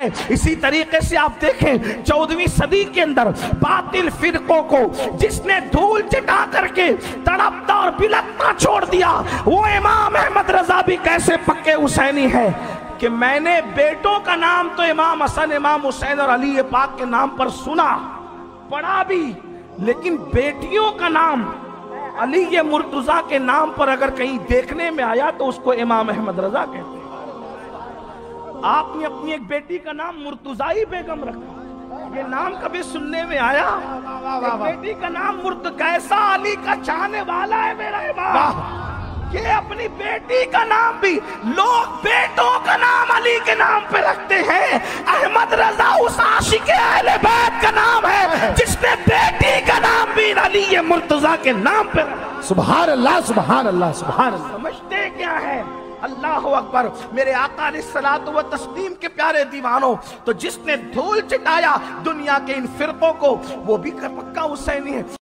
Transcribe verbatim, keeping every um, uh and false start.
اسی طریقے سے آپ دیکھیں چودہویں صدی کے اندر باطل فرقوں کو جس نے دھول چٹا کر کے تڑپتا اور بلکتا چھوڑ دیا، وہ امام احمد رضا بھی کیسے پکے حسینی ہے کہ میں نے بیٹوں کا نام تو امام حسن، امام حسین اور علی پاک کے نام پر سنا پڑھا بھی، لیکن بیٹیوں کا نام علی مرتضیٰ کے نام پر اگر کہیں دیکھنے میں آیا تو اس کو امام احمد رضا کہتے ہیں۔ آپ نے اپنی ایک بیٹی کا نام مرتضائی بیگم رکھا، یہ نام کبھی سننے میں آیا؟ ایک بیٹی کا نام مرت کیسا علی کا چاہنے والا ہے میرا امام، یہ اپنی بیٹی کا نام بھی لوگ بیٹوں کا نام علی کے نام پہ رکھتے ہیں۔ احمد رضا اس عاشق اہل بیت کا نام ہے جس نے بیٹی کا نام بھی علی مرتضیٰ کے نام پہ رکھا۔ سبحان اللہ، سبحان اللہ، سبحان اللہ۔ سمجھتے کیا ہے؟ اللہ اکبر۔ میرے آقا علیہ الصلوۃ والتسلیم کے پیارے دیوانوں، تو جس نے دھول چٹایا دنیا کے ان فرقوں کو وہ بھی پکا حسینی ہے۔